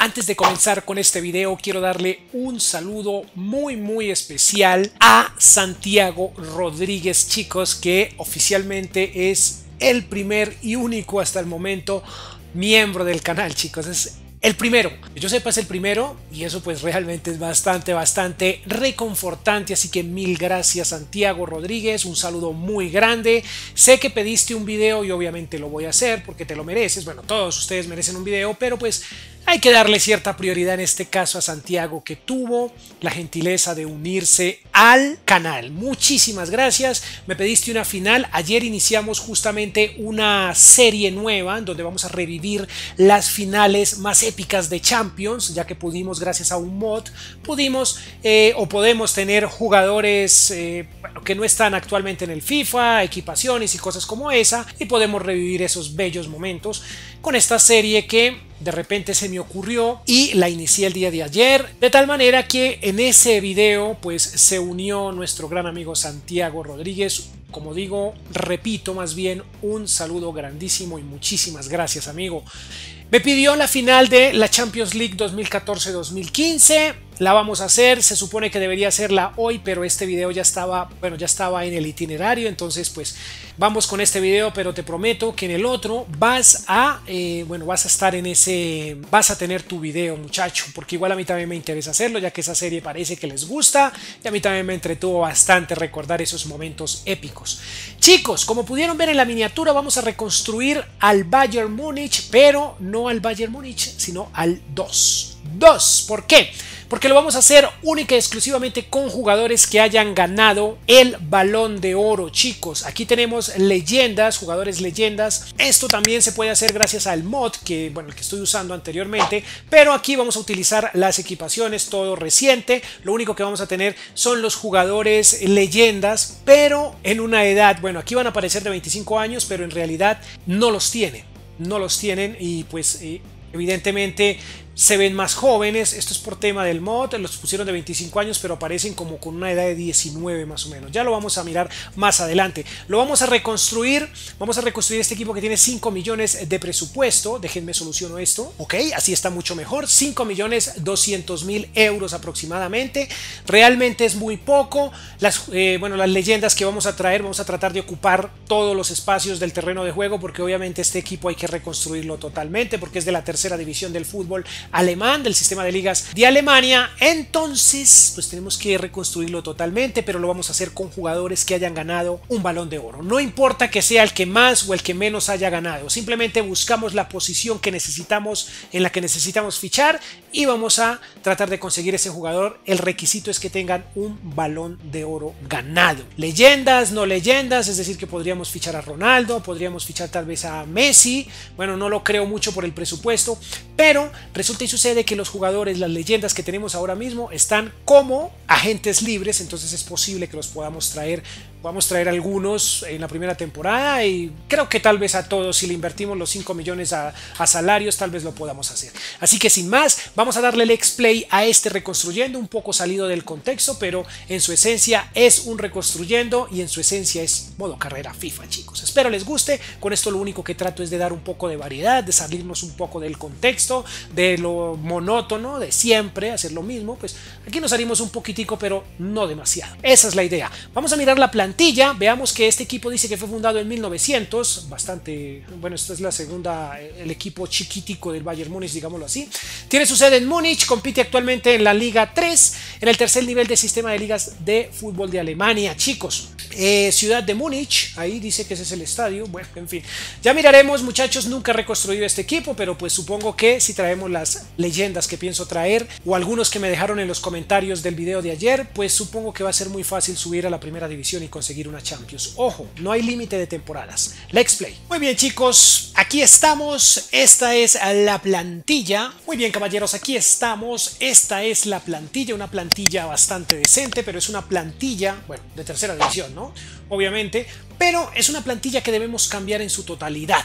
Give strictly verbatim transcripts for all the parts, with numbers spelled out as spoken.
Antes de comenzar con este video, quiero darle un saludo muy muy especial a Santiago Rodríguez, chicos, que oficialmente es el primer y único hasta el momento miembro del canal, chicos. Es el primero, que yo sepa es el primero, y eso pues realmente es bastante, bastante reconfortante. Así que mil gracias, Santiago Rodríguez, un saludo muy grande. Sé que pediste un video y obviamente lo voy a hacer porque te lo mereces. Bueno, todos ustedes merecen un video, pero pues hay que darle cierta prioridad en este caso a Santiago, que tuvo la gentileza de unirse al canal. Muchísimas gracias. Me pediste una final. Ayer iniciamos justamente una serie nueva en donde vamos a revivir las finales más épicas de Champions, ya que pudimos, gracias a un mod, pudimos eh, o podemos tener jugadores eh, que no están actualmente en el FIFA, equipaciones y cosas como esa, y podemos revivir esos bellos momentos con esta serie que de repente se me ocurrió y la inicié el día de ayer, de tal manera que en ese video pues se unió nuestro gran amigo Santiago Rodríguez. Como digo, repito, más bien un saludo grandísimo y muchísimas gracias, amigo. Me pidió la final de la Champions League dos mil catorce dos mil quince. La vamos a hacer, se supone que debería hacerla hoy, pero este video ya estaba, bueno, ya estaba en el itinerario, entonces pues vamos con este video, pero te prometo que en el otro vas a, eh, bueno, vas a estar en ese, vas a tener tu video, muchacho, porque igual a mí también me interesa hacerlo, ya que esa serie parece que les gusta, y a mí también me entretuvo bastante recordar esos momentos épicos. Chicos, como pudieron ver en la miniatura, vamos a reconstruir al Bayern Múnich, pero no al Bayern Múnich, sino al dos. dos, ¿por qué? Porque lo vamos a hacer única y exclusivamente con jugadores que hayan ganado el Balón de Oro, chicos. Aquí tenemos leyendas, jugadores leyendas. Esto también se puede hacer gracias al mod que, bueno, el que estoy usando anteriormente, pero aquí vamos a utilizar las equipaciones, todo reciente. Lo único que vamos a tener son los jugadores leyendas, pero en una edad, bueno, aquí van a aparecer de veinticinco años, pero en realidad no los tienen, no los tienen y pues eh, evidentemente se ven más jóvenes. Esto es por tema del mod, los pusieron de veinticinco años, pero aparecen como con una edad de diecinueve más o menos. Ya lo vamos a mirar más adelante. Lo vamos a reconstruir, vamos a reconstruir este equipo que tiene cinco millones de presupuesto. Déjenme soluciono esto, ok, así está mucho mejor. Cinco millones doscientos mil euros aproximadamente. Realmente es muy poco. Las, eh, bueno, las leyendas que vamos a traer, vamos a tratar de ocupar todos los espacios del terreno de juego, porque obviamente este equipo hay que reconstruirlo totalmente, porque es de la tercera división del fútbol alemán, del sistema de ligas de Alemania. Entonces pues tenemos que reconstruirlo totalmente, pero lo vamos a hacer con jugadores que hayan ganado un Balón de Oro. No importa que sea el que más o el que menos haya ganado, simplemente buscamos la posición que necesitamos, en la que necesitamos fichar, y vamos a tratar de conseguir ese jugador. El requisito es que tengan un Balón de Oro ganado. Leyendas, no leyendas, es decir que podríamos fichar a Ronaldo, podríamos fichar tal vez a Messi. Bueno, no lo creo mucho por el presupuesto, pero resulta y sucede que los jugadores, las leyendas que tenemos ahora mismo están como agentes libres, entonces es posible que los podamos traer. Vamos a traer algunos en la primera temporada y creo que tal vez a todos, si le invertimos los cinco millones a, a salarios, tal vez lo podamos hacer. Así que sin más, vamos a darle el X-Play a este reconstruyendo, un poco salido del contexto, pero en su esencia es un reconstruyendo y en su esencia es modo carrera FIFA, chicos. Espero les guste. Con esto lo único que trato es de dar un poco de variedad, de salirnos un poco del contexto, de lo monótono, de siempre hacer lo mismo. Pues aquí nos salimos un poquitico, pero no demasiado. Esa es la idea. Vamos a mirar la plantilla. Veamos que este equipo dice que fue fundado en mil novecientos, bastante, bueno, esta es la segunda, el equipo chiquitico del Bayern Múnich, digámoslo así. Tiene su sede en Múnich, compite actualmente en la Liga tres, en el tercer nivel del sistema de ligas de fútbol de Alemania, chicos. Eh, ciudad de Múnich, ahí dice que ese es el estadio. Bueno, en fin, ya miraremos, muchachos. Nunca he reconstruido este equipo, pero pues supongo que si traemos las leyendas que pienso traer, o algunos que me dejaron en los comentarios del video de ayer, pues supongo que va a ser muy fácil subir a la primera división y conseguir una Champions. Ojo, no hay límite de temporadas. Let's play. Muy bien, chicos, aquí estamos. Esta es la plantilla. Muy bien, caballeros, aquí estamos. Esta es la plantilla, una plantilla bastante decente, pero es una plantilla, bueno, de tercera división, ¿no? Obviamente, pero es una plantilla que debemos cambiar en su totalidad.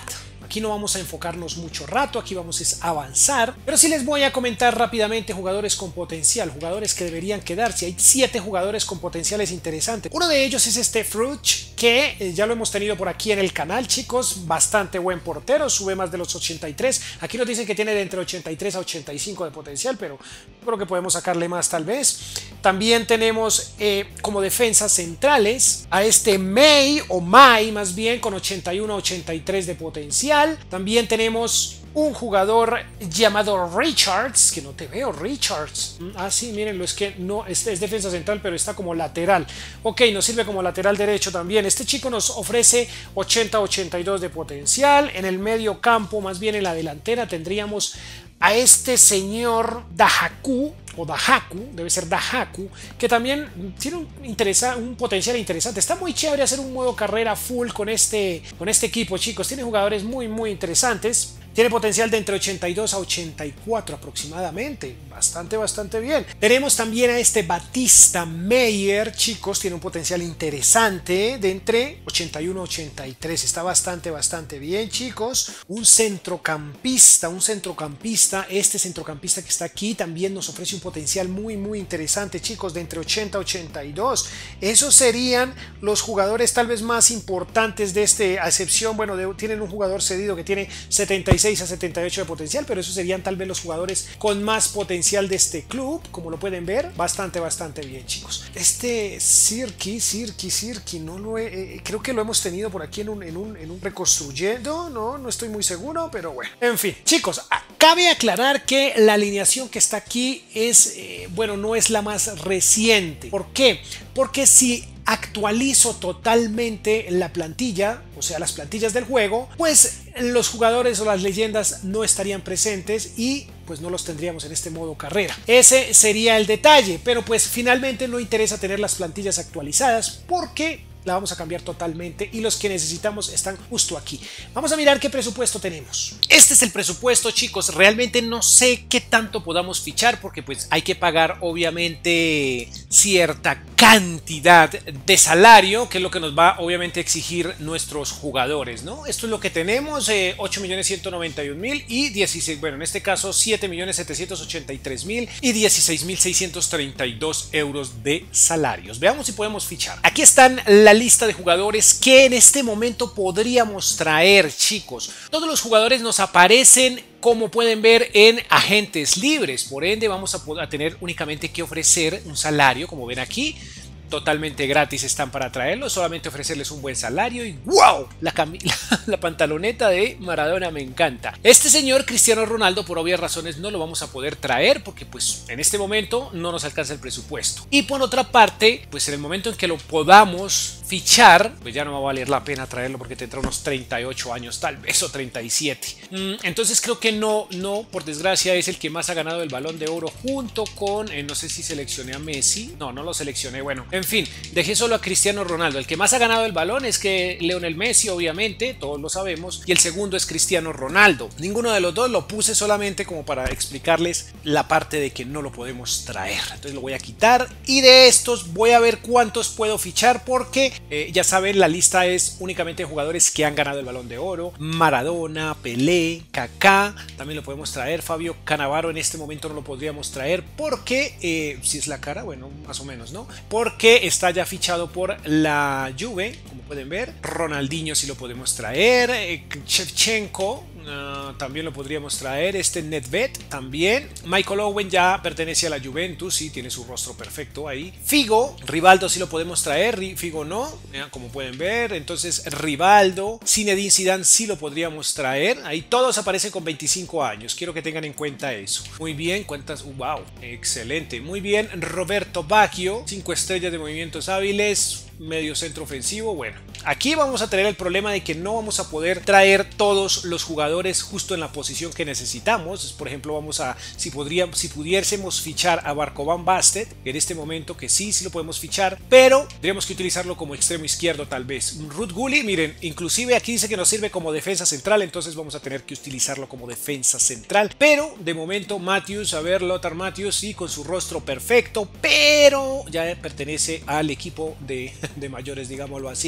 aquí no vamos a enfocarnos mucho rato, aquí vamos a avanzar, pero sí les voy a comentar rápidamente jugadores con potencial, jugadores que deberían quedarse. Hay siete jugadores con potenciales interesantes. Uno de ellos es este Fruch, que eh, ya lo hemos tenido por aquí en el canal, chicos, bastante buen portero, sube más de los ochenta y tres. Aquí nos dicen que tiene de entre ochenta y tres a ochenta y cinco de potencial, pero creo que podemos sacarle más tal vez. También tenemos eh, como defensas centrales a este May o Mai más bien con ochenta y uno a ochenta y tres de potencial. También tenemos un jugador llamado Richards, que no te veo, Richards. Ah, sí, mírenlo, es que no, este es defensa central, pero está como lateral. Ok, nos sirve como lateral derecho también. Este chico nos ofrece ochenta a ochenta y dos de potencial. En el medio campo, más bien en la delantera, tendríamos a este señor Dahaku, o Dahaku, debe ser Dahaku, que también tiene un, interesa, un potencial interesante. Está muy chévere hacer un modo carrera full con este, con este equipo, chicos. Tiene jugadores muy, muy interesantes. Tiene potencial de entre ochenta y dos a ochenta y cuatro aproximadamente. Bastante, bastante bien. Tenemos también a este Batista Meyer, chicos. Tiene un potencial interesante de entre ochenta y uno a ochenta y tres. Está bastante, bastante bien, chicos. Un centrocampista, un centrocampista. Este centrocampista que está aquí también nos ofrece un potencial muy, muy interesante, chicos, de entre ochenta a ochenta y dos. Esos serían los jugadores tal vez más importantes de este, a excepción, bueno, de, tienen un jugador cedido que tiene setenta y seis a setenta y ocho de potencial, pero esos serían tal vez los jugadores con más potencial de este club, como lo pueden ver, bastante, bastante bien, chicos. Este Sirki, Sirki, Sirki, no lo he, eh, creo que lo hemos tenido por aquí en un, en un, en un reconstruyendo, no, no estoy muy seguro, pero bueno, en fin, chicos, cabe aclarar que la alineación que está aquí es, eh, bueno, no es la más reciente. ¿Por qué? Porque si actualizo totalmente la plantilla, o sea, las plantillas del juego, pues los jugadores o las leyendas no estarían presentes y pues no los tendríamos en este modo carrera. Ese sería el detalle, pero pues finalmente no interesa tener las plantillas actualizadas porque la vamos a cambiar totalmente y los que necesitamos están justo aquí. Vamos a mirar qué presupuesto tenemos. Este es el presupuesto, chicos. Realmente no sé qué tanto podamos fichar porque pues hay que pagar obviamente cierta cantidad de salario, que es lo que nos va obviamente a exigir nuestros jugadores, ¿no? Esto es lo que tenemos, eh, ocho millones ciento noventa y un mil y dieciséis, bueno, en este caso siete millones setecientos ochenta y tres mil y dieciséis mil seiscientos treinta y dos euros de salarios. Veamos si podemos fichar. Aquí están la lista de jugadores que en este momento podríamos traer, chicos. Todos los jugadores nos aparecen, como pueden ver, en agentes libres, por ende vamos a, poder, a tener únicamente que ofrecer un salario, como ven aquí, totalmente gratis están para traerlos, solamente ofrecerles un buen salario y ¡wow! La, la, la pantaloneta de Maradona me encanta. Este señor Cristiano Ronaldo, por obvias razones, no lo vamos a poder traer porque pues en este momento no nos alcanza el presupuesto. Y por otra parte, pues en el momento en que lo podamos fichar, pues ya no va a valer la pena traerlo porque tendrá unos treinta y ocho años tal vez o treinta y siete. Entonces creo que no, no, por desgracia es el que más ha ganado el Balón de Oro junto con, eh, no sé si seleccioné a Messi, no, no lo seleccioné, bueno, en fin, dejé solo a Cristiano Ronaldo. El que más ha ganado el balón es que Lionel Messi, obviamente, todos lo sabemos, y el segundo es Cristiano Ronaldo. Ninguno de los dos lo puse solamente como para explicarles la parte de que no lo podemos traer. Entonces lo voy a quitar y de estos voy a ver cuántos puedo fichar porque eh, ya saben, la lista es únicamente de jugadores que han ganado el Balón de Oro. Maradona, Pelé, Kaká, también lo podemos traer. Fabio Cannavaro en este momento no lo podríamos traer porque, eh, si es la cara, bueno, más o menos, ¿no? Porque está ya fichado por la Juve, como pueden ver. Ronaldinho sí lo podemos traer, eh, Shevchenko uh, también lo podríamos traer, este Nedved también. Michael Owen ya pertenece a la Juventus, sí, tiene su rostro perfecto ahí. Figo, Rivaldo sí lo podemos traer, Figo no, eh, como pueden ver. Entonces Rivaldo, Zinedine Zidane sí lo podríamos traer. Ahí todos aparecen con veinticinco años, quiero que tengan en cuenta eso. Muy bien, cuentas, uh, wow, excelente, muy bien. Roberto Baggio, cinco estrellas de movimientos hábiles, medio centro ofensivo. Bueno, aquí vamos a tener el problema de que no vamos a poder traer todos los jugadores justo en la posición que necesitamos. Por ejemplo, vamos a, si, podríamos, si pudiésemos fichar a Marco Van Basten, en este momento que sí, sí lo podemos fichar, pero tendríamos que utilizarlo como extremo izquierdo tal vez. Ruud Gullit, miren, inclusive aquí dice que nos sirve como defensa central, entonces vamos a tener que utilizarlo como defensa central, pero de momento Matthews, a ver, Lothar Matthews, sí, con su rostro perfecto, pero ya pertenece al equipo de, de mayores, digámoslo así,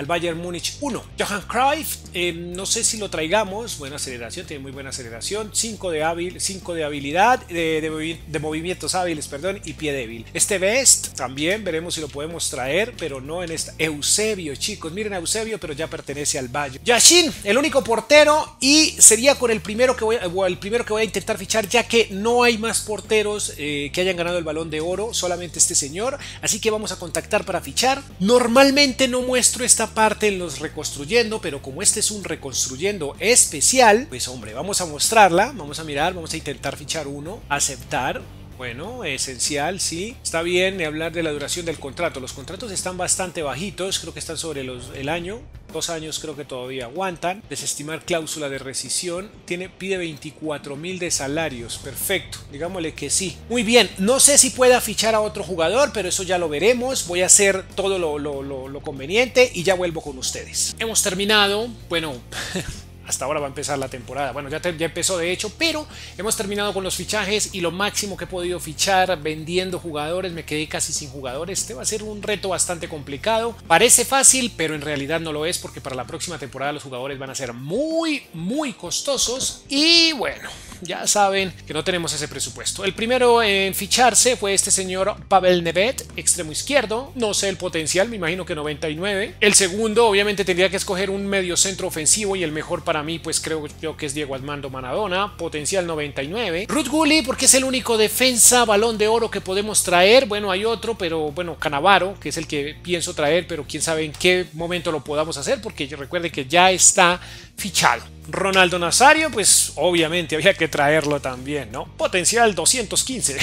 al Bayern Múnich uno. Johan Cruyff, eh, no sé si lo traigamos, buena aceleración, tiene muy buena aceleración, cinco de, hábil, cinco de habilidad, de, de, de movimientos hábiles, perdón, y pie débil. Este Best también veremos si lo podemos traer, pero no en esta. Eusebio, chicos, miren a Eusebio, pero ya pertenece al Bayern. Yashin, el único portero, y sería con el primero que voy, o el primero que voy a intentar fichar, ya que no hay más porteros eh, que hayan ganado el Balón de Oro, solamente este señor, así que vamos a contactar para fichar. Normalmente no muestro esta parte en los reconstruyendo, pero como este es un reconstruyendo especial, pues hombre, vamos a mostrarla, vamos a mirar, vamos a intentar fichar uno, aceptar. Bueno, esencial, sí. Está bien hablar de la duración del contrato. Los contratos están bastante bajitos, creo que están sobre los, el año. Dos años creo que todavía aguantan. Desestimar cláusula de rescisión. Tiene, pide veinticuatro mil de salarios. Perfecto, digámosle que sí. Muy bien, no sé si pueda fichar a otro jugador, pero eso ya lo veremos. Voy a hacer todo lo, lo, lo, lo conveniente y ya vuelvo con ustedes. Hemos terminado, bueno... Hasta ahora va a empezar la temporada. Bueno, ya, te, ya empezó de hecho, pero hemos terminado con los fichajes y lo máximo que he podido fichar vendiendo jugadores. Me quedé casi sin jugadores. Este va a ser un reto bastante complicado. Parece fácil, pero en realidad no lo es porque para la próxima temporada los jugadores van a ser muy, muy costosos. Y bueno, ya saben que no tenemos ese presupuesto. El primero en ficharse fue este señor Pavel Nedved, extremo izquierdo. No sé el potencial, me imagino que noventa y nueve. El segundo, obviamente, tendría que escoger un medio centro ofensivo y el mejor para mí, pues creo, creo que es Diego Armando Maradona, potencial noventa y nueve. Ruud Gullit, porque es el único defensa Balón de Oro que podemos traer. Bueno, hay otro, pero bueno, Cannavaro, que es el que pienso traer, pero quién sabe en qué momento lo podamos hacer, porque recuerde que ya está fichado. Ronaldo Nazario, pues obviamente había que traerlo también, ¿no? Potencial doscientos quince.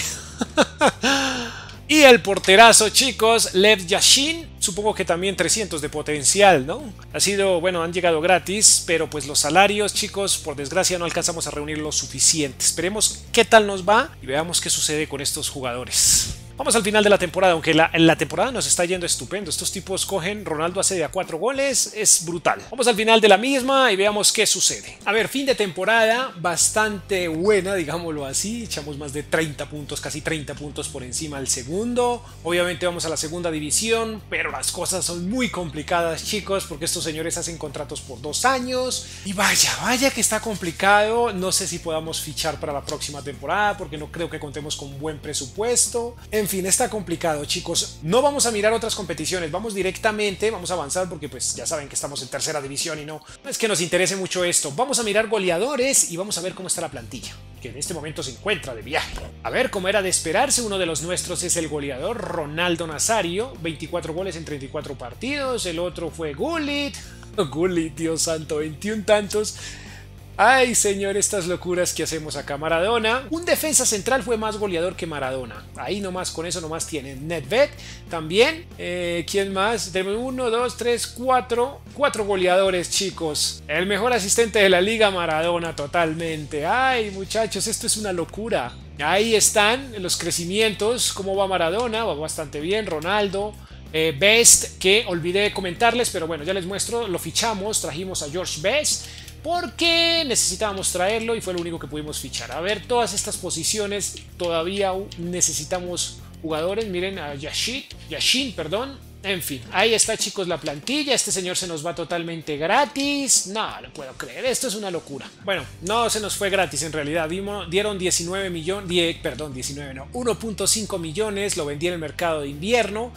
Y el porterazo, chicos, Lev Yashin, supongo que también trescientos de potencial, ¿no? Ha sido, bueno, han llegado gratis, pero pues los salarios, chicos, por desgracia no alcanzamos a reunir lo suficiente. Esperemos qué tal nos va y veamos qué sucede con estos jugadores. Vamos al final de la temporada, aunque la, la temporada nos está yendo estupendo. Estos tipos cogen, Ronaldo hace de a cuatro goles, es brutal. Vamos al final de la misma y veamos qué sucede. A ver, fin de temporada bastante buena, digámoslo así. Echamos más de treinta puntos, casi treinta puntos por encima del segundo. Obviamente vamos a la segunda división, pero las cosas son muy complicadas, chicos, porque estos señores hacen contratos por dos años. Y vaya, vaya que está complicado. No sé si podamos fichar para la próxima temporada, porque no creo que contemos con buen presupuesto. En En fin, está complicado, chicos. No vamos a mirar otras competiciones, vamos directamente, vamos a avanzar porque pues ya saben que estamos en tercera división y no, no es que nos interese mucho esto. Vamos a mirar goleadores y vamos a ver cómo está la plantilla, que en este momento se encuentra de viaje. A ver, como era de esperarse, uno de los nuestros es el goleador Ronaldo Nazario, veinticuatro goles en treinta y cuatro partidos. El otro fue Gullit. Gullit, Dios santo, veintiún tantos. Ay, señor, estas locuras que hacemos acá. Maradona, un defensa central fue más goleador que Maradona. Ahí nomás, con eso nomás tienen. Nedved también. Eh, ¿Quién más? Tenemos uno, dos, tres, cuatro. Cuatro goleadores, chicos. El mejor asistente de la liga, Maradona, totalmente. Ay, muchachos, esto es una locura. Ahí están los crecimientos. ¿Cómo va Maradona? Va bastante bien. Ronaldo. Eh, Best, que olvidé comentarles, pero bueno, ya les muestro. Lo fichamos, trajimos a George Best, porque necesitábamos traerlo y fue lo único que pudimos fichar. A ver, todas estas posiciones todavía necesitamos jugadores. Miren a Yashin, Yashin, perdón. En fin, ahí está, chicos, la plantilla. Este señor se nos va totalmente gratis. No, no puedo creer, esto es una locura. Bueno, no se nos fue gratis en realidad. Dimos, dieron diecinueve millones, diez, perdón, diecinueve no, uno punto cinco millones, lo vendí en el mercado de invierno.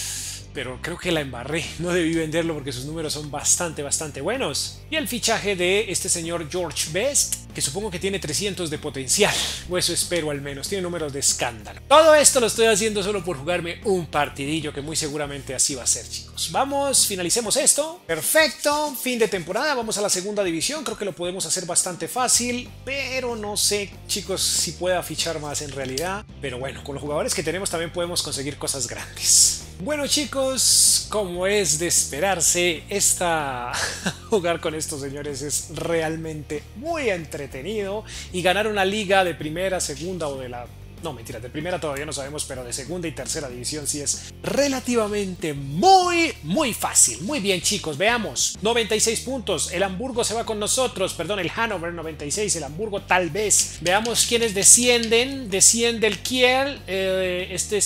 Pero creo que la embarré, no debí venderlo porque sus números son bastante, bastante buenos. Y el fichaje de este señor George Best, que supongo que tiene trescientos de potencial, o eso espero al menos, tiene números de escándalo. Todo esto lo estoy haciendo solo por jugarme un partidillo, que muy seguramente así va a ser, chicos. Vamos, finalicemos esto. Perfecto, fin de temporada, vamos a la segunda división, creo que lo podemos hacer bastante fácil, pero no sé, chicos, si pueda fichar más en realidad. Pero bueno, con los jugadores que tenemos también podemos conseguir cosas grandes. Bueno, chicos, como es de esperarse, esta... jugar con estos señores es realmente muy entretenido, y ganar una liga de primera, segunda o de la No, mentira, de primera todavía no sabemos, pero de segunda y tercera división sí es relativamente muy, muy fácil. Muy bien, chicos, veamos. noventa y seis puntos, el Hamburgo se va con nosotros, perdón, el Hannover noventa y seis, el Hamburgo tal vez. Veamos quiénes descienden. Desciende el Kiel, eh, este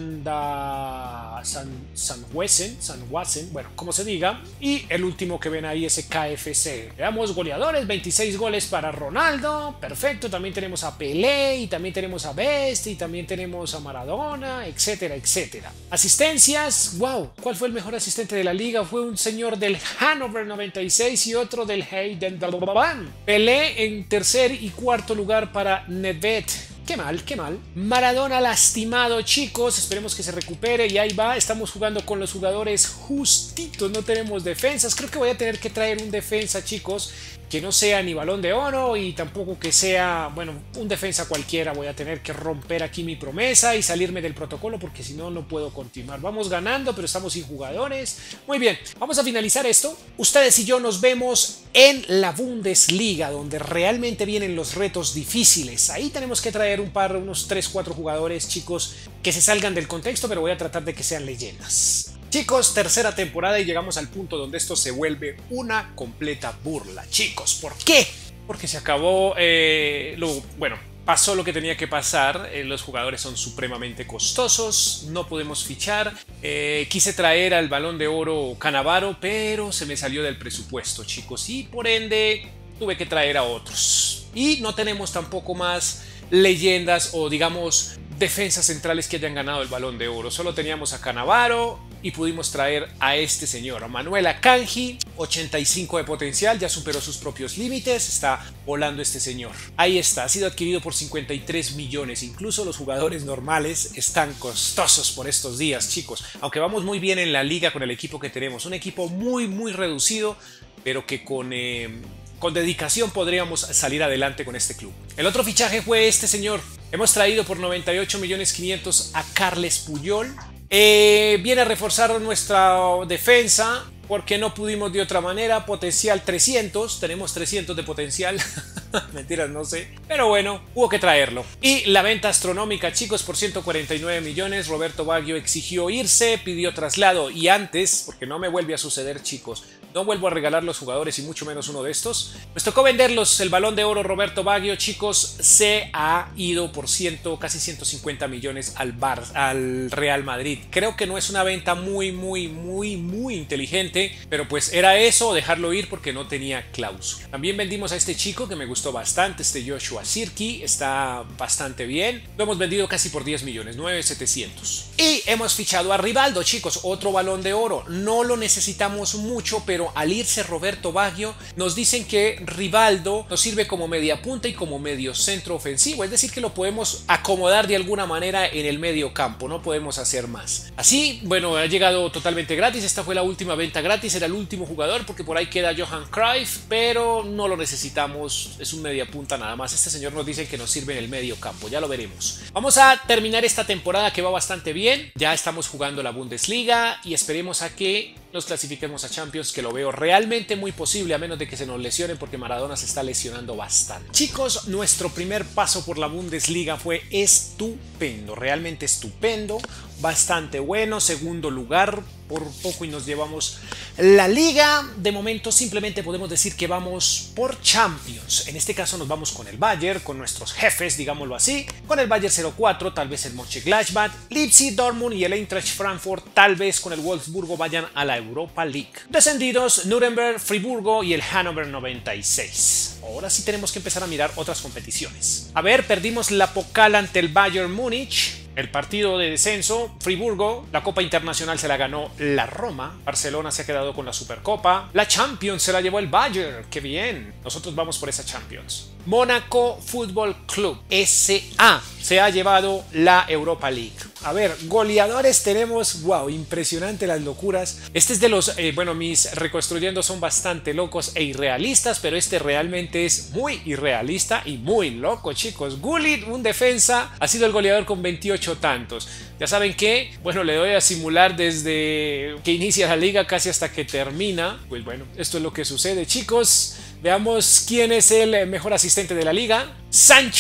Sanda... San, San Wesen, San Wassen, bueno, como se diga. Y el último que ven ahí es el K F C. Veamos goleadores, veintiséis goles para Ronaldo, perfecto. También tenemos a Pelé y también tenemos a Best y también tenemos a Maradona, etcétera, etcétera. Asistencias, wow, ¿cuál fue el mejor asistente de la liga? Fue un señor del Hannover noventa y seis y otro del Heidenheim. Pelé en tercer y cuarto lugar para Nedved. Qué mal, qué mal. Maradona lastimado, chicos. Esperemos que se recupere y ahí va. Estamos jugando con los jugadores justitos. No tenemos defensas. Creo que voy a tener que traer un defensa, chicos, que no sea ni Balón de Oro y tampoco que sea, bueno, un defensa cualquiera. Voy a tener que romper aquí mi promesa y salirme del protocolo porque si no, no puedo continuar. Vamos ganando, pero estamos sin jugadores. Muy bien, vamos a finalizar esto. Ustedes y yo nos vemos en la Bundesliga, donde realmente vienen los retos difíciles. Ahí tenemos que traer un par, unos tres, cuatro jugadores, chicos, que se salgan del contexto, pero voy a tratar de que sean leyendas. Chicos, tercera temporada y llegamos al punto donde esto se vuelve una completa burla. Chicos, ¿por qué? Porque se acabó, eh, lo, bueno, pasó lo que tenía que pasar. Eh, los jugadores son supremamente costosos, no podemos fichar. Eh, quise traer al Balón de Oro Cannavaro, pero se me salió del presupuesto, chicos, y por ende tuve que traer a otros. Y no tenemos tampoco más leyendas o, digamos, defensas centrales que hayan ganado el Balón de Oro. Solo teníamos a Cannavaro y pudimos traer a este señor, a Manuel Akanji, ochenta y cinco de potencial, ya superó sus propios límites, está volando este señor. Ahí está, ha sido adquirido por cincuenta y tres millones, incluso los jugadores normales están costosos por estos días, chicos, aunque vamos muy bien en la liga con el equipo que tenemos, un equipo muy muy reducido, pero que con... Eh, Con dedicación podríamos salir adelante con este club. El otro fichaje fue este señor. Hemos traído por noventa y ocho millones quinientos a Carles Puyol. Eh, viene a reforzar nuestra defensa porque no pudimos de otra manera. Potencial trescientos. Tenemos trescientos de potencial. Mentiras, no sé. Pero bueno, hubo que traerlo. Y la venta astronómica, chicos, por ciento cuarenta y nueve millones. Roberto Baggio exigió irse, pidió traslado. Y antes, porque no me vuelve a suceder, chicos, no vuelvo a regalar los jugadores y mucho menos uno de estos. Pues tocó venderlos. El Balón de Oro Roberto Baggio, chicos, se ha ido por ciento, casi ciento cincuenta millones al, Bar, al Real Madrid. Creo que no es una venta muy, muy, muy, muy inteligente, pero pues era eso o dejarlo ir porque no tenía cláusula. También vendimos a este chico que me gustó bastante, este Joshua Sirki, está bastante bien. Lo hemos vendido casi por diez millones, nueve mil setecientos. Y hemos fichado a Rivaldo, chicos, otro Balón de Oro. No lo necesitamos mucho, pero Pero al irse Roberto Baggio, nos dicen que Rivaldo nos sirve como media punta y como medio centro ofensivo, es decir que lo podemos acomodar de alguna manera en el medio campo, no podemos hacer más. Así, bueno, ha llegado totalmente gratis, esta fue la última venta gratis, era el último jugador porque por ahí queda Johan Cruyff, pero no lo necesitamos, es un media punta nada más. Este señor nos dice que nos sirve en el medio campo, ya lo veremos. Vamos a terminar esta temporada que va bastante bien, ya estamos jugando la Bundesliga y esperemos a que nos clasifiquemos a Champions, que lo veo realmente muy posible, a menos de que se nos lesionen porque Maradona se está lesionando bastante. Chicos, nuestro primer paso por la Bundesliga fue estupendo, realmente estupendo, bastante bueno, segundo lugar, por poco y nos llevamos la liga. De momento simplemente podemos decir que vamos por Champions. En este caso nos vamos con el Bayern, con nuestros jefes, digámoslo así, con el Bayern cero cuatro, tal vez el Mönchengladbach, Leipzig, Dortmund y el Eintracht Frankfurt, tal vez con el Wolfsburgo vayan a la Europa League. Descendidos, Nuremberg, Friburgo y el Hannover noventa y seis. Ahora sí tenemos que empezar a mirar otras competiciones. A ver, perdimos la Pokal ante el Bayern Múnich. El partido de descenso, Friburgo, la Copa Internacional se la ganó la Roma, Barcelona se ha quedado con la Supercopa, la Champions se la llevó el Bayern, qué bien, nosotros vamos por esa Champions. Mónaco Fútbol Club S A se ha llevado la Europa League. A ver, goleadores tenemos, wow, impresionante las locuras. Este es de los, eh, bueno, mis reconstruyendo son bastante locos e irrealistas, pero este realmente es muy irrealista y muy loco, chicos. Gullit, un defensa, ha sido el goleador con veintiocho tantos. Ya saben que, bueno, le doy a simular desde que inicia la liga casi hasta que termina. Pues bueno, esto es lo que sucede, chicos. Veamos quién es el mejor asistente de la liga. Sancho,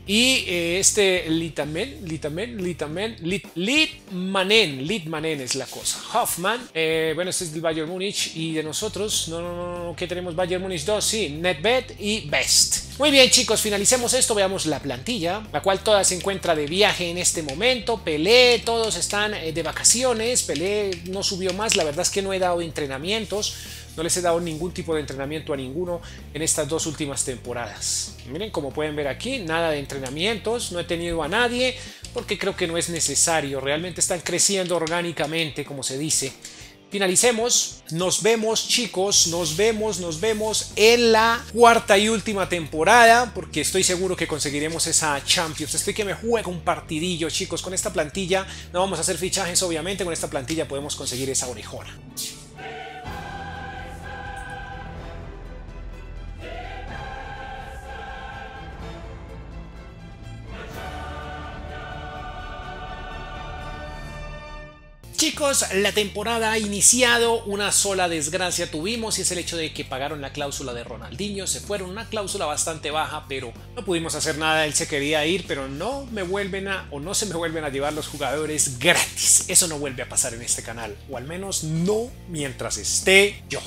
Y eh, este Litamen, Litamen, Litamen, Lit, Litmanen, Litmanen es la cosa. Hoffman, eh, bueno, este es del Bayern Múnich y de nosotros, no, no, no, ¿qué tenemos? Bayern Múnich dos, sí, Nedved y Best. Muy bien, chicos, finalicemos esto, veamos la plantilla, la cual toda se encuentra de viaje en este momento. Pelé, todos están eh, de vacaciones, Pelé no subió más, la verdad es que no he dado entrenamientos. No les he dado ningún tipo de entrenamiento a ninguno en estas dos últimas temporadas. Miren, como pueden ver aquí, nada de entrenamientos, no he tenido a nadie porque creo que no es necesario. Realmente están creciendo orgánicamente, como se dice. Finalicemos, nos vemos chicos, nos vemos, nos vemos en la cuarta y última temporada, porque estoy seguro que conseguiremos esa Champions. Estoy que me juego un partidillo chicos, con esta plantilla no vamos a hacer fichajes obviamente, con esta plantilla podemos conseguir esa orejona. Chicos, la temporada ha iniciado, una sola desgracia tuvimos y es el hecho de que pagaron la cláusula de Ronaldinho, se fueron, una cláusula bastante baja, pero no pudimos hacer nada, él se quería ir, pero no me vuelven a, o no se me vuelven a llevar los jugadores gratis, eso no vuelve a pasar en este canal, o al menos no mientras esté yo.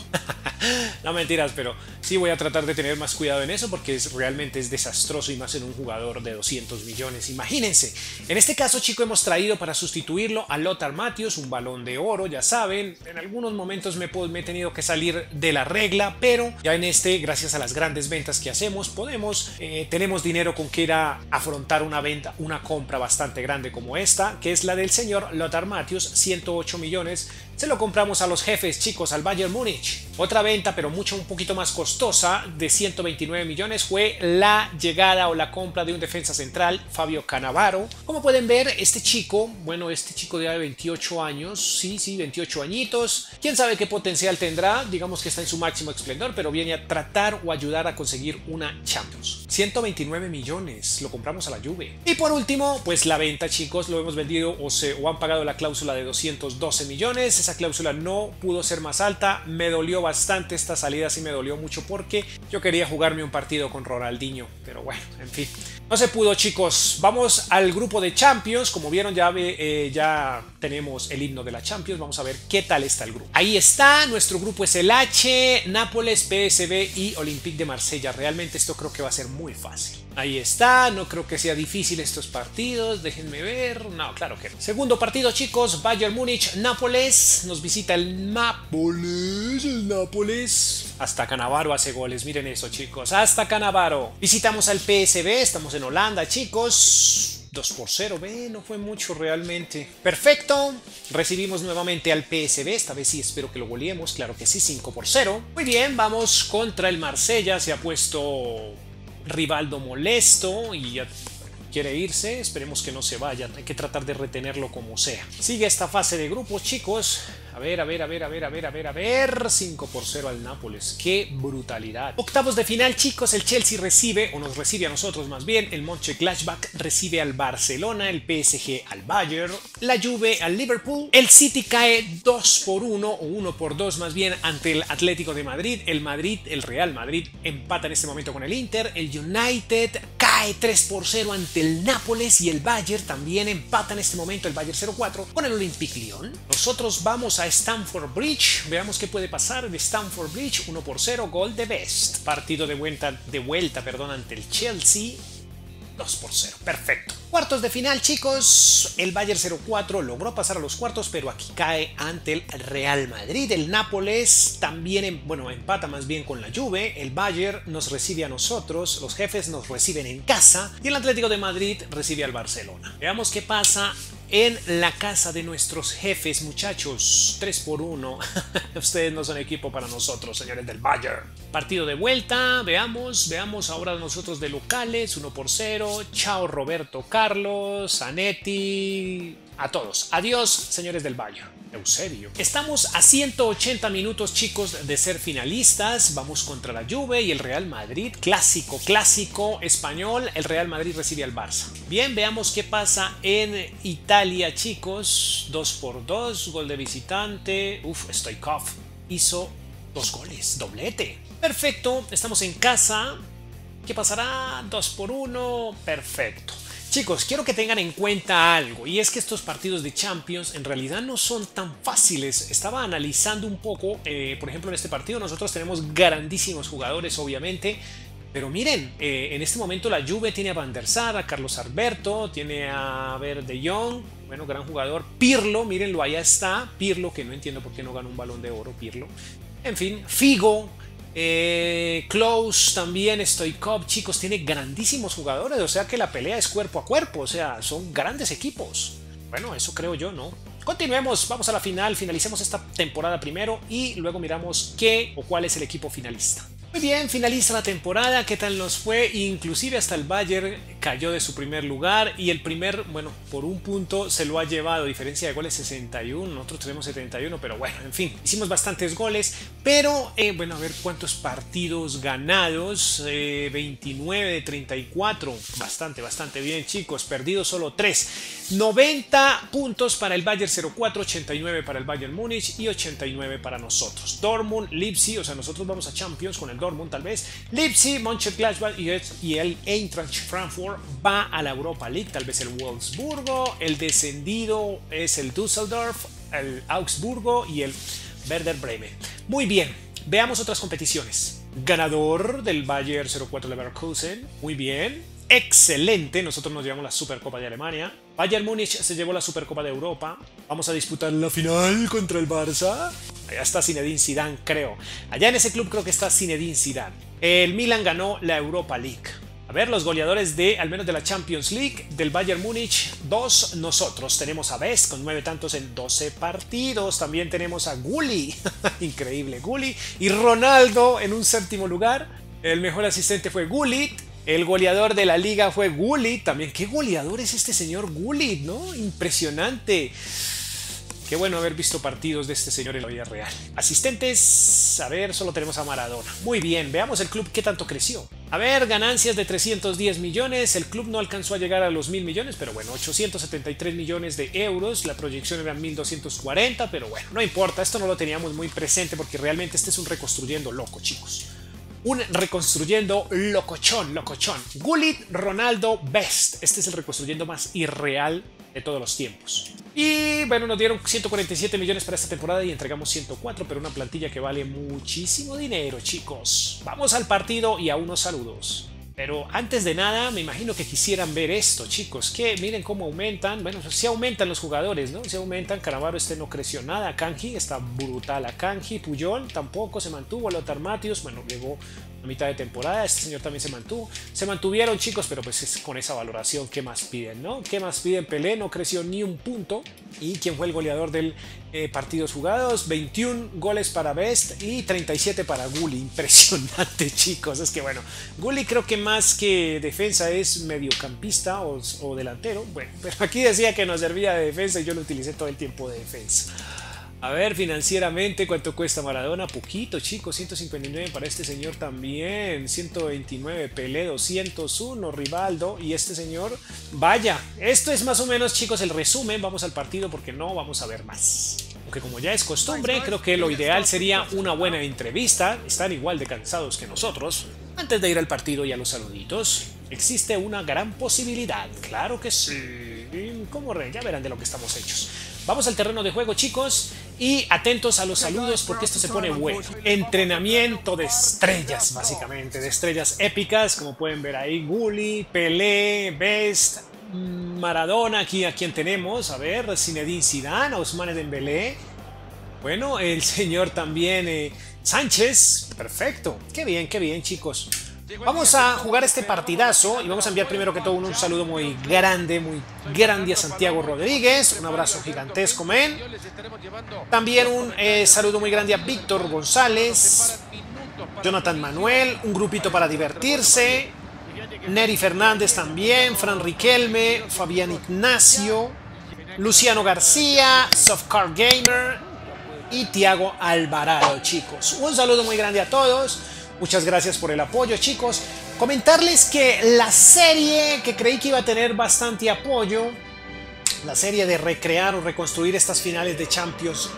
No mentiras, pero sí voy a tratar de tener más cuidado en eso porque es, realmente es desastroso y más en un jugador de doscientos millones, imagínense. En este caso, chicos, hemos traído para sustituirlo a Lothar Matthäus, un balón de oro, ya saben, en algunos momentos me, me he tenido que salir de la regla, pero ya en este, gracias a las grandes ventas que hacemos, podemos, eh, tenemos dinero con que ir a afrontar una venta, una compra bastante grande como esta, que es la del señor Lothar Matthäus, ciento ocho millones. Se lo compramos a los jefes, chicos, al Bayern Múnich. Otra venta, pero mucho un poquito más costosa, de ciento veintinueve millones, fue la llegada o la compra de un defensa central, Fabio Cannavaro. Como pueden ver, este chico, bueno, este chico de veintiocho años, sí, sí, veintiocho añitos. Quién sabe qué potencial tendrá, digamos que está en su máximo esplendor, pero viene a tratar o ayudar a conseguir una Champions. ciento veintinueve millones, lo compramos a la Juve. Y por último, pues la venta, chicos, lo hemos vendido o, se, o han pagado la cláusula de doscientos doce millones. Esa cláusula no pudo ser más alta, me dolió bastante esta salida, sí me dolió mucho porque yo quería jugarme un partido con Ronaldinho, pero bueno, en fin, no se pudo, chicos. Vamos al grupo de Champions, como vieron ya, eh, ya tenemos el himno de la Champions, vamos a ver qué tal está el grupo. Ahí está, nuestro grupo es el H, Nápoles, P S V y Olympique de Marsella. Realmente esto creo que va a ser muy fácil. Ahí está, no creo que sea difícil estos partidos, déjenme ver, no, claro que no. Segundo partido, chicos, Bayern Múnich, Nápoles, nos visita el Nápoles, el Nápoles. Hasta Cannavaro hace goles, miren eso, chicos, hasta Cannavaro. Visitamos al P S V, estamos en Holanda, chicos. dos por cero, ve, no fue mucho realmente. Perfecto, recibimos nuevamente al P S V, esta vez sí espero que lo goleemos, claro que sí, cinco por cero. Muy bien, vamos contra el Marsella, se ha puesto Rivaldo molesto y ya quiere irse, esperemos que no se vayan, hay que tratar de retenerlo como sea. Sigue esta fase de grupos, chicos. A ver, a ver, a ver, a ver, a ver, a ver, a ver. cinco por cero al Nápoles. ¡Qué brutalidad! Octavos de final, chicos. El Chelsea recibe, o nos recibe a nosotros más bien. El Mönchengladbach recibe al Barcelona. El P S G al Bayern. La Juve al Liverpool. El City cae dos por uno, o uno por dos más bien, ante el Atlético de Madrid. El Madrid, el Real Madrid, empata en este momento con el Inter. El United cae tres por cero ante el Nápoles. Y el Bayern también empata en este momento, el Bayern cero cuatro, con el Olympique Lyon. Nosotros vamos a Stamford Bridge, veamos qué puede pasar en Stamford Bridge. Uno por cero, gol de Best. Partido de vuelta, de vuelta perdón, ante el Chelsea, dos por cero, perfecto. Cuartos de final, chicos, el Bayern cero cuatro logró pasar a los cuartos, pero aquí cae ante el Real Madrid. El Nápoles también, bueno, empata más bien con la Juve. El Bayern nos recibe a nosotros, los jefes nos reciben en casa y el Atlético de Madrid recibe al Barcelona. Veamos qué pasa en la casa de nuestros jefes, muchachos. tres por uno. Ustedes no son equipo para nosotros, señores del Bayern. Partido de vuelta, veamos, veamos ahora nosotros de locales, uno por cero. Chao Roberto Carlos, Zanetti, a todos. Adiós, señores del Bayern. Eusebio. Estamos a ciento ochenta minutos, chicos, de ser finalistas. Vamos contra la Juve y el Real Madrid. Clásico, clásico español. El Real Madrid recibe al Barça. Bien, veamos qué pasa en Italia, chicos. dos por dos, gol de visitante. Uf, Stoichkov hizo dos goles, doblete. Perfecto, estamos en casa. ¿Qué pasará? dos por uno. Perfecto. Chicos, quiero que tengan en cuenta algo, y es que estos partidos de Champions en realidad no son tan fáciles. Estaba analizando un poco, eh, por ejemplo, en este partido nosotros tenemos grandísimos jugadores, obviamente, pero miren, eh, en este momento la Juve tiene a Van der Sar, a Carlos Alberto, tiene a, a ver, De Jong, bueno, gran jugador. Pirlo, mírenlo, allá está, Pirlo, que no entiendo por qué no ganó un Balón de Oro, Pirlo. En fin, Figo. Eh, Klose también, Stoichkov, chicos, tiene grandísimos jugadores, o sea que la pelea es cuerpo a cuerpo, o sea, son grandes equipos. Bueno, eso creo yo, ¿no? Continuemos, vamos a la final, finalicemos esta temporada primero y luego miramos qué o cuál es el equipo finalista. Muy bien, finaliza la temporada, ¿qué tal nos fue? Inclusive hasta el Bayern cayó de su primer lugar y el primer, bueno, por un punto se lo ha llevado, diferencia de goles sesenta y uno, nosotros tenemos setenta y uno, pero bueno, en fin, hicimos bastantes goles, pero eh, bueno, a ver cuántos partidos ganados, eh, veintinueve de treinta y cuatro, bastante, bastante bien chicos, perdidos solo tres, noventa puntos para el Bayern cero cuatro, ochenta y nueve para el Bayern Múnich y ochenta y nueve para nosotros. Dortmund, Leipzig, o sea, nosotros vamos a Champions con el Dortmund tal vez, Leipzig, Mönchengladbach y el Eintracht Frankfurt va a la Europa League, tal vez el Wolfsburgo, el descendido es el Düsseldorf, el Augsburgo y el Werder Bremen. Muy bien, veamos otras competiciones. Ganador del Bayern cero cuatro Leverkusen, muy bien, excelente, nosotros nos llevamos la Supercopa de Alemania. Bayern Múnich se llevó la Supercopa de Europa. Vamos a disputar la final contra el Barça. Allá está Zinedine Zidane, creo. Allá en ese club creo que está Zinedine Zidane. El Milan ganó la Europa League. A ver, los goleadores de, al menos de la Champions League, del Bayern Múnich, dos nosotros. Tenemos a Best con nueve tantos en doce partidos. También tenemos a Gulli, increíble, Gulli. Y Ronaldo en un séptimo lugar. El mejor asistente fue Gullit. El goleador de la liga fue Gullit. También, ¿qué goleador es este señor Gullit, no? Impresionante. Qué bueno haber visto partidos de este señor en la vida real. Asistentes, a ver, solo tenemos a Maradona. Muy bien, veamos el club qué tanto creció. A ver, ganancias de trescientos diez millones. El club no alcanzó a llegar a los mil millones, pero bueno, ochocientos setenta y tres millones de euros. La proyección era mil doscientos cuarenta, pero bueno, no importa. Esto no lo teníamos muy presente porque realmente este es un reconstruyendo loco, chicos. Un reconstruyendo locochón, locochón. Gullit, Ronaldo, Best. Este es el reconstruyendo más irreal de todos los tiempos. Y bueno, nos dieron ciento cuarenta y siete millones para esta temporada y entregamos ciento cuatro, pero una plantilla que vale muchísimo dinero, chicos. Vamos al partido y a unos saludos. Pero antes de nada, me imagino que quisieran ver esto, chicos, que miren cómo aumentan. Bueno, sí aumentan los jugadores, ¿no? Sí aumentan. Cannavaro este no creció nada. Kanji está brutal. A Kanji, Puyol tampoco se mantuvo. Lothar Matthäus, bueno, llegó a mitad de temporada. Este señor también se mantuvo. Se mantuvieron, chicos, pero pues es con esa valoración, ¿qué más piden, no? ¿Qué más piden? Pelé no creció ni un punto. ¿Y quién fue el goleador del eh, partidos jugados? veintiún goles para Best y treinta y siete para Gulli. Impresionante, chicos. Es que bueno, Gulli creo que más que defensa es mediocampista o, o delantero. Bueno, pero aquí decía que nos servía de defensa y yo lo utilicé todo el tiempo de defensa. A ver, financieramente, ¿cuánto cuesta Maradona? Poquito, chicos, ciento cincuenta y nueve para este señor también, ciento veintinueve, Pelé, doscientos uno, Rivaldo, y este señor, vaya, esto es más o menos, chicos, el resumen. Vamos al partido porque no vamos a ver más. Aunque como ya es costumbre, creo que lo ideal sería una buena entrevista. Están igual de cansados que nosotros. Antes de ir al partido y a los saluditos, existe una gran posibilidad, claro que sí. ¿Cómo re? Ya verán de lo que estamos hechos. Vamos al terreno de juego, chicos, y atentos a los saludos porque esto se pone bueno. Entrenamiento de estrellas, básicamente, de estrellas épicas, como pueden ver ahí, Gulli, Pelé, Best, Maradona, aquí a quien tenemos, a ver, Zinedine Zidane, Ousmane Dembélé, bueno, el señor también eh, Sánchez, perfecto, qué bien, qué bien, chicos. Vamos a jugar este partidazo y vamos a enviar primero que todo un, un saludo muy grande, muy grande a Santiago Rodríguez. Un abrazo gigantesco, men. También un eh, saludo muy grande a Víctor González, Jonathan Manuel, un grupito para divertirse. Neri Fernández también, Fran Riquelme, Fabián Ignacio, Luciano García, Softcar Gamer y Tiago Alvarado, chicos. Un saludo muy grande a todos. Muchas gracias por el apoyo, chicos. Comentarles que la serie que creí que iba a tener bastante apoyo, la serie de recrear o reconstruir estas finales de Champions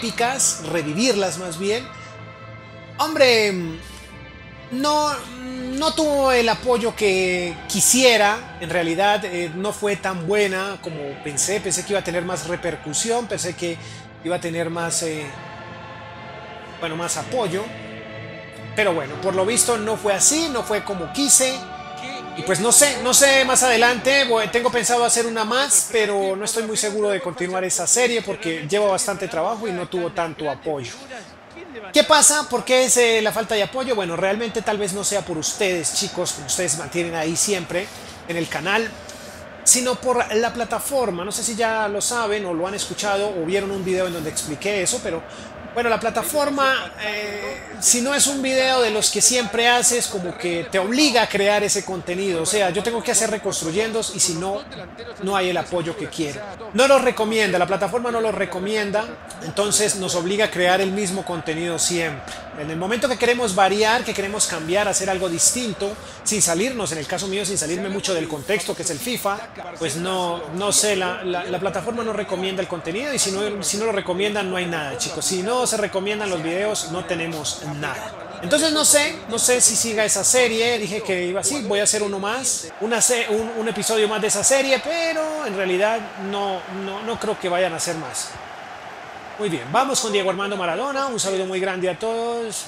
épicas, revivirlas más bien, hombre, no, no tuvo el apoyo que quisiera. En realidad eh, no fue tan buena como pensé. Pensé que iba a tener más repercusión, pensé que iba a tener más, eh, bueno, más apoyo. Pero bueno, por lo visto no fue así, no fue como quise. Y pues no sé, no sé más adelante, bueno, tengo pensado hacer una más, pero no estoy muy seguro de continuar esa serie porque lleva bastante trabajo y no tuvo tanto apoyo. ¿Qué pasa? ¿Por qué es eh, la falta de apoyo? Bueno, realmente tal vez no sea por ustedes, chicos, como ustedes mantienen ahí siempre en el canal, sino por la plataforma. No sé si ya lo saben o lo han escuchado o vieron un video en donde expliqué eso, pero bueno, la plataforma, eh, si no es un video de los que siempre haces, como que te obliga a crear ese contenido. O sea, yo tengo que hacer reconstruyendos y si no, no hay el apoyo que quiero. No los recomienda, la plataforma no los recomienda, entonces nos obliga a crear el mismo contenido siempre. En el momento que queremos variar, que queremos cambiar, hacer algo distinto, sin salirnos, en el caso mío, sin salirme mucho del contexto que es el FIFA, pues no, no sé, la, la, la plataforma no recomienda el contenido y si no, si no lo recomiendan no hay nada, chicos. Si no se recomiendan los videos, no tenemos nada. Entonces no sé, no sé si siga esa serie. Dije que iba así, voy a hacer uno más, una se un, un episodio más de esa serie, pero en realidad no, no, no creo que vayan a hacer más. Muy bien, vamos con Diego Armando Maradona. Un saludo muy grande a todos.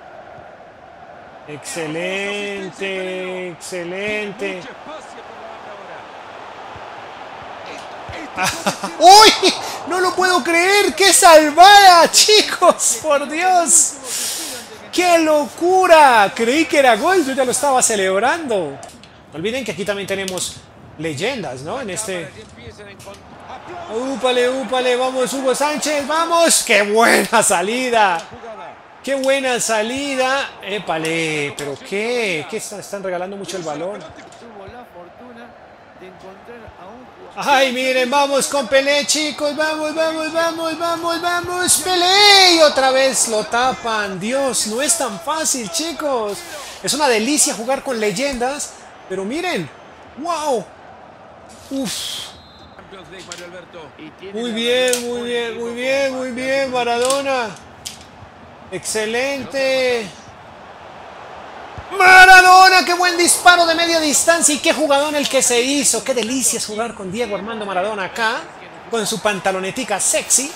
Excelente, excelente. ¡Uy! ¡No lo puedo creer! ¡Qué salvada, chicos! ¡Por Dios! ¡Qué locura! Creí que era gol, yo ya lo estaba celebrando. No olviden que aquí también tenemos leyendas, ¿no? En este... ¡Úpale, úpale! ¡Vamos, Hugo Sánchez! ¡Vamos! ¡Qué buena salida! ¡Qué buena salida! ¡Épale! ¿Pero qué? ¿Qué están, están regalando mucho el balón? ¡Ay, miren! ¡Vamos con Pelé, chicos! ¡Vamos, vamos, vamos, vamos, vamos! ¡Pelé! Y otra vez lo tapan. Dios, no es tan fácil, chicos. Es una delicia jugar con leyendas. Pero miren. ¡Wow! ¡Uf! Muy bien, muy bien, muy bien, muy bien, Maradona. Excelente. Maradona, qué buen disparo de media distancia y qué jugadón el que se hizo. Qué delicia es jugar con Diego Armando Maradona acá, con su pantalonetica sexy.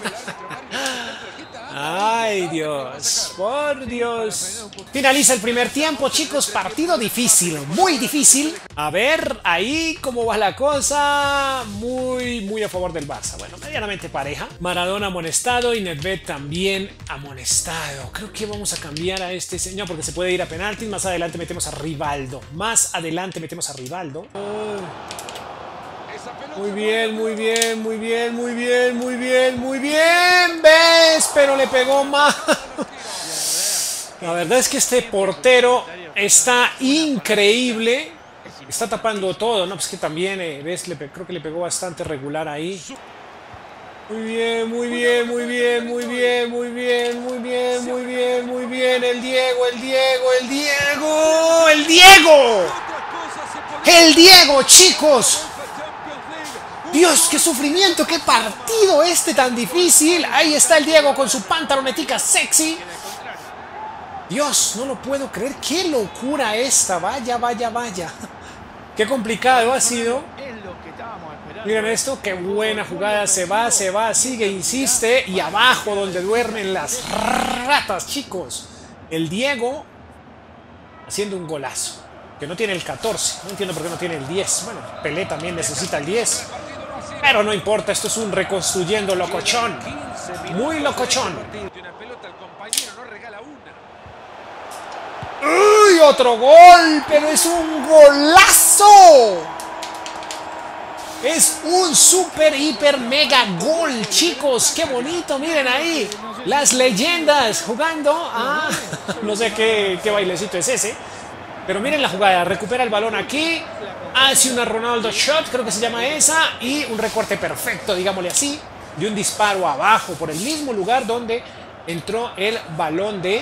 Ay, Dios, por Dios. Finaliza el primer tiempo, chicos. Partido difícil, muy difícil. A ver, ahí cómo va la cosa. Muy, muy a favor del Barça. Bueno, medianamente pareja. Maradona amonestado y Nedved también amonestado. Creo que vamos a cambiar a este señor porque se puede ir a penaltis. Más adelante metemos a Rivaldo. Más adelante metemos a Rivaldo. Oh. Muy bien, muy bien, muy bien, muy bien, muy bien, muy bien. ¿Ves? Pero le pegó mal. La verdad es que este portero está increíble. Está tapando todo, ¿no? Pues que también, eh, ¿ves? Le creo que le pegó bastante regular ahí. Muy bien, muy bien, muy bien, muy bien, muy bien, muy bien, muy bien, muy bien. El Diego, el Diego, el Diego, el Diego. El Diego, chicos. Dios, qué sufrimiento, qué partido este tan difícil. Ahí está el Diego con su pantalonetica sexy. Dios, no lo puedo creer. Qué locura esta. Vaya, vaya, vaya. Qué complicado ha sido. Miren esto, qué buena jugada. Se va, se va, sigue, insiste. Y abajo donde duermen las ratas, chicos. El Diego haciendo un golazo. Que no tiene el catorce. No entiendo por qué no tiene el diez. Bueno, Pelé también necesita el diez. Pero no importa, esto es un reconstruyendo locochón. Muy locochón. ¡Uy! Otro gol, pero es un golazo. Es un super, hiper, mega gol, chicos. Qué bonito, miren ahí. Las leyendas jugando. Ah, no sé qué, qué bailecito es ese. Pero miren la jugada, recupera el balón aquí, hace una Ronaldo shot, creo que se llama esa, y un recorte perfecto, digámosle así, de un disparo abajo, por el mismo lugar donde entró el balón de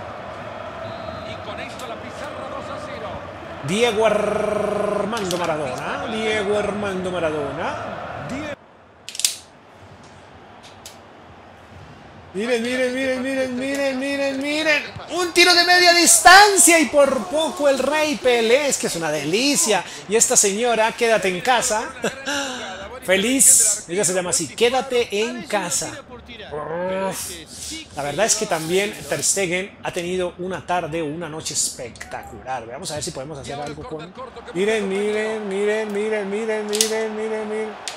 Diego Armando Maradona. Diego Armando Maradona. Miren, miren, miren, miren, miren, miren, miren. Un tiro de media distancia y por poco el Rey Pelé. Es que es una delicia. Y esta señora, quédate en casa. Feliz. Ella se llama así, quédate en casa. Uf. La verdad es que también Ter Stegen ha tenido una tarde o una noche espectacular. Vamos a ver si podemos hacer algo con... Miren, miren, miren, miren, miren, miren, miren, miren.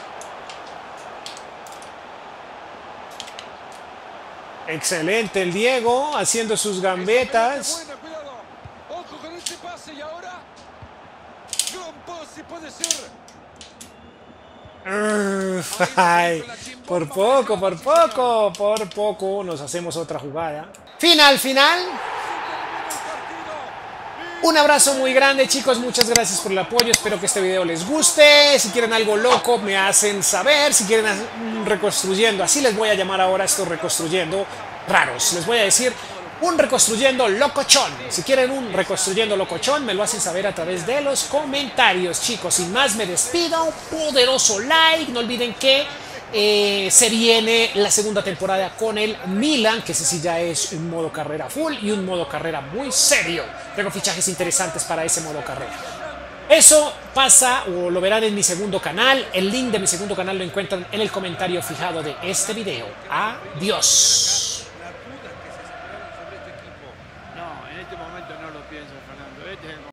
Excelente el Diego haciendo sus gambetas. Ojo con este pase y ahora gran pase puede ser. Uf, ay, por poco, por poco, por poco nos hacemos otra jugada. Final, final. Un abrazo muy grande, chicos, muchas gracias por el apoyo, espero que este video les guste. Si quieren algo loco me hacen saber, si quieren un reconstruyendo, así les voy a llamar ahora a estos reconstruyendo raros, les voy a decir un reconstruyendo locochón. Si quieren un reconstruyendo locochón me lo hacen saber a través de los comentarios, chicos. Sin más me despido, poderoso like, no olviden que Eh, se viene la segunda temporada con el Milan, que ese sí ya es un modo carrera full y un modo carrera muy serio. Tengo fichajes interesantes para ese modo carrera. Eso pasa o lo verán en mi segundo canal. El link de mi segundo canal lo encuentran en el comentario fijado de este video. Adiós.